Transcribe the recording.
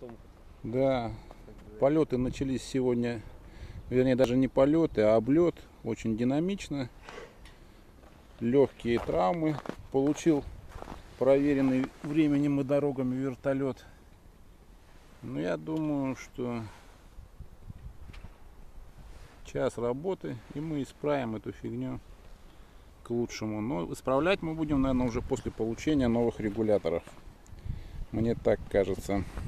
потом. Да, полеты начались сегодня, вернее даже не полеты, а облет. Очень динамично. Легкие травмы. Получил проверенный временем и дорогами вертолет. Но я думаю, что час работы, и мы исправим эту фигню к лучшему. Но исправлять мы будем, наверное, уже после получения новых регуляторов. Мне так кажется.